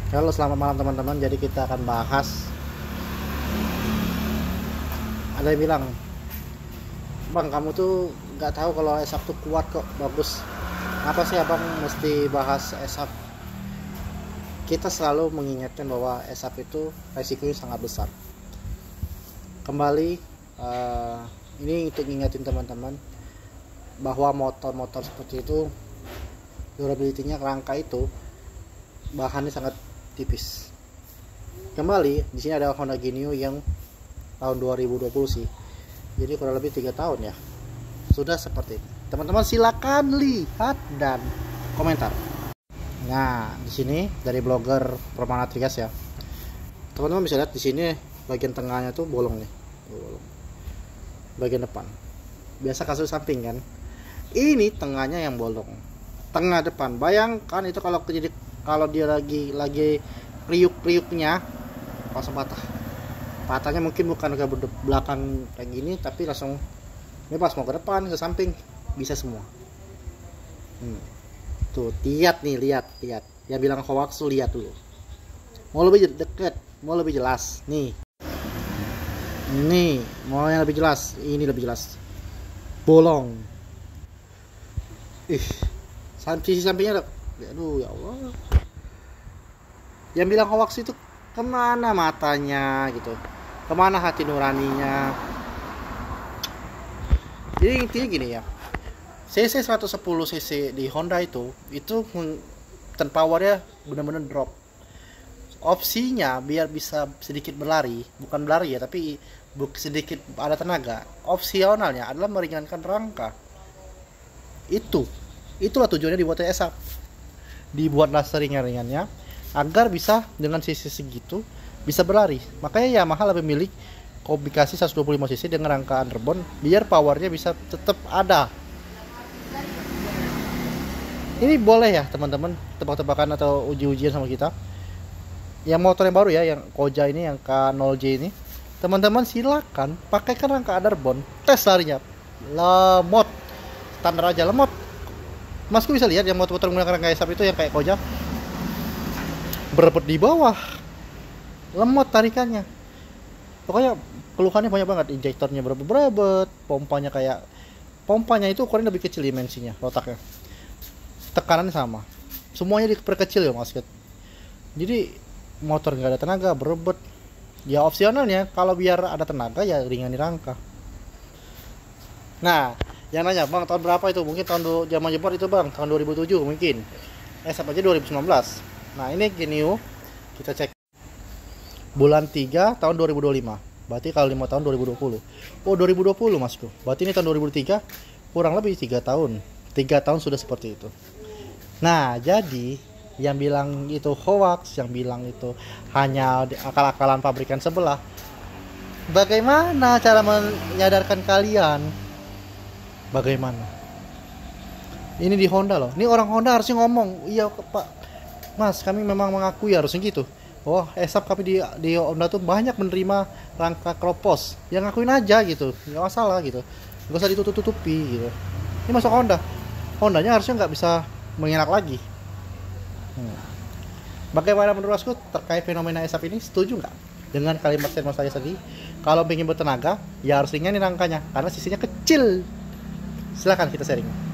Halo, selamat malam teman-teman. Jadi kita akan bahas. Ada yang bilang, Bang, kamu tuh nggak tahu kalau ESAP tuh kuat kok, bagus. Apa sih abang mesti bahas ESAP? Kita selalu mengingatkan bahwa ESAP itu resikonya sangat besar. Kembali, ini untuk ngingetin teman-teman bahwa motor-motor seperti itu durability-nya, rangka itu bahannya sangat tipis. Kembali di sini ada Honda Genio yang tahun 2020 sih. Jadi kurang lebih 3 tahun ya. Sudah seperti ini. Teman-teman silakan lihat dan komentar. Nah, di sini dari blogger Permana Trigas ya. Teman-teman bisa lihat di sini bagian tengahnya tuh bolong nih. Bolong. Bagian depan. Biasa kasus samping kan. Ini tengahnya yang bolong. Tengah depan. Bayangkan itu kalau dia lagi riuk-riuknya langsung patah. Patahnya mungkin bukan ke belakang kayak gini, tapi langsung bebas mau ke depan, ke samping, bisa semua. Tuh, lihat nih, lihat. Yang bilang hoax tuh lihat dulu. Mau lebih deket, mau lebih jelas. Nih, mau yang lebih jelas, ini lebih jelas. Bolong. Sisi sampingnya, aduh ya Allah. Yang bilang hoax itu kemana matanya gitu, kemana hati nuraninya. Jadi intinya gini ya, cc 110 cc di Honda itu ten powernya benar-benar drop. Opsinya biar bisa sedikit berlari, bukan berlari ya, tapi sedikit ada tenaga. Opsionalnya adalah meringankan rangka. Itulah tujuannya dibuatnya ESAP. Dibuatlah seringan-ringannya agar bisa dengan cc segitu bisa berlari. Makanya Yamaha lebih milih kombinasi 125 cc dengan rangka underbone biar powernya bisa tetap ada. Ini boleh ya teman-teman tebak-tebakan atau uji-ujian sama kita. Yang motor yang baru ya, yang Koja ini, yang K0J ini, teman-teman silakan pakaikan rangka underbone, tes larinya lemot, standar aja lemot. Masku bisa lihat yang motor-motor menggunakan rangka ESAP itu yang kayak Koja berebut di bawah, lemot tarikannya. Pokoknya keluhannya banyak banget, injektornya berebut, pompanya itu ukurannya lebih kecil dimensinya, letaknya, tekanannya sama, semuanya diperkecil ya mas. Jadi motor nggak ada tenaga, berebut. Ya opsionalnya kalau biar ada tenaga ya ringan di rangka. Nah, yang nanya, Bang, tahun berapa itu? Mungkin tahun zaman Jepang itu, Bang, tahun 2007 mungkin. Sama aja 2019. Nah, ini Genio. Kita cek. Bulan 3 tahun 2025. Berarti kalau 5 tahun 2020. Oh, 2020, Masku. Berarti ini tahun 2003 kurang lebih 3 tahun. 3 tahun sudah seperti itu. Nah, jadi yang bilang itu hoax, yang bilang itu hanya akal-akalan pabrikan sebelah. Bagaimana cara menyadarkan kalian? Bagaimana? Ini di Honda loh. Ini orang Honda harusnya ngomong, iya Pak, Mas, kami memang mengakui harusnya gitu. Oh, ESAP kami di Honda tuh banyak menerima rangka kropos. Yang ngakuin aja gitu, nggak masalah gitu. Nggak usah ditutup-tutupi gitu. Ini masuk Honda. Hondanya harusnya nggak bisa mengelak lagi. Bagaimana menurut Masku terkait fenomena ESAP ini? Setuju nggak dengan kalimat statement saya tadi? Kalau ingin bertenaga, ya harus ringanin rangkanya karena sisinya kecil. Silakan kita sharing.